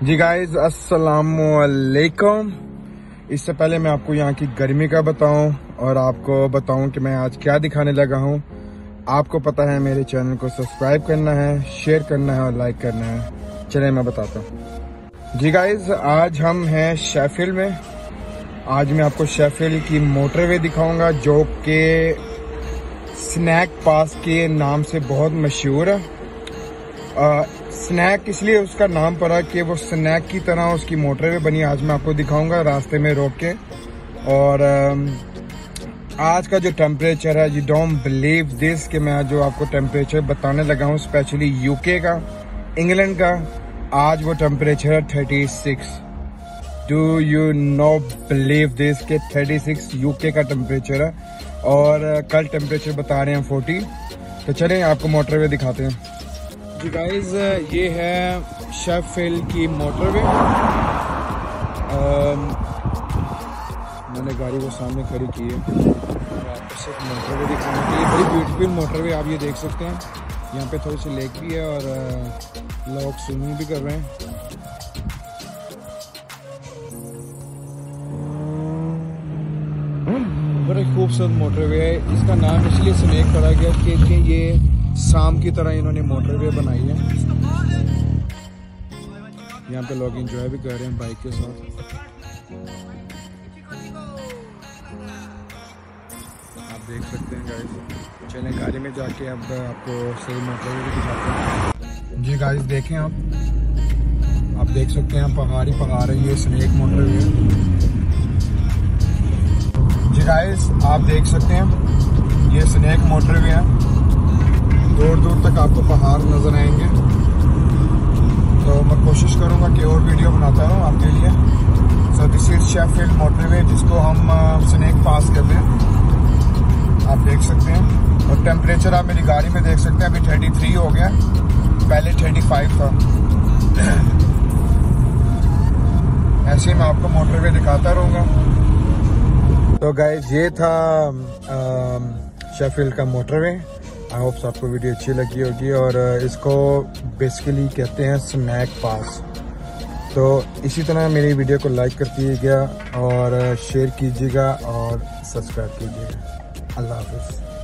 जी guys अस्सलामुअलैकुम। इससे पहले मैं आपको यहाँ की गर्मी का बताऊं और आपको बताऊं कि मैं आज क्या दिखाने लगा हूं। आपको पता है मेरे चैनल को सब्सक्राइब करना है, शेयर करना है और लाइक करना है। चलिए मैं बताता हूं। जी गाइज आज हम हैं शेफील्ड में। आज मैं आपको शेफील्ड की मोटरवे दिखाऊंगा जो कि स्नैक पास के नाम से बहुत मशहूर है। स्नैक इसलिए उसका नाम पड़ा कि वो स्नैक की तरह उसकी मोटरवे बनी। आज मैं आपको दिखाऊंगा रास्ते में रोक के। और आज का जो टेम्परेचर है, यू डोंट बिलीव दिस कि मैं जो आपको टेम्परेचर बताने लगा हूँ स्पेशली यूके का, इंग्लैंड का, आज वो टेम्परेचर है 36। Do you know believe this के 36 यूके का टेम्परेचर है और कल टेम्परेचर बता रहे हैं 40। तो चलें आपको मोटरवे दिखाते हैं। जी गाइज ये है शेफील्ड की मोटरवे। मैंने गाड़ी को सामने खड़ी की है और आपको सिर्फ मोटरवे दिखाने के लिए। बड़ी ब्यूटीफुल मोटरवे आप ये देख सकते हैं। यहाँ पे थोड़ी सी लेक भी है और लोग स्विमिंग भी कर रहे हैं। बड़ा खूबसूरत मोटरवे है। इसका नाम इसलिए स्नैक पड़ा गया क्योंकि ये शाम की तरह इन्होंने मोटरवे बनाई है। यहाँ पे लोग एंजॉय भी कर रहे हैं बाइक के साथ। आप देख सकते हैं गाइस। चलें गाड़ी में जाके अब आपको सही मोटरवे भी दिखाते हैं। जी गाइस देखें आप देख सकते हैं पहाड़ ही पहाड़ है। ये स्नैक मोटरवे है। जी गाइस आप देख सकते हैं ये स्नैक मोटरवे है। दूर दूर तक आपको पहाड़ नजर आएंगे। तो मैं कोशिश करूंगा कि और वीडियो बनाता रहूं आपके लिए। So this is Sheffield motorway जिसको हम स्नैक पास कहते हैं। आप देख सकते हैं और टेम्परेचर आप मेरी गाड़ी में देख सकते हैं अभी 33 हो गया, पहले 35 था। ऐसे ही मैं आपको मोटरवे दिखाता रहूंगा। तो गाइस ये था शेफील्ड का मोटरवे। आई होप्स आपको वीडियो अच्छी लगी होगी और इसको बेसिकली कहते हैं स्नैक पास। तो इसी तरह मेरी वीडियो को लाइक कर दीजिएगा और शेयर कीजिएगा और सब्सक्राइब कीजिएगा। अल्लाह हाफिज़।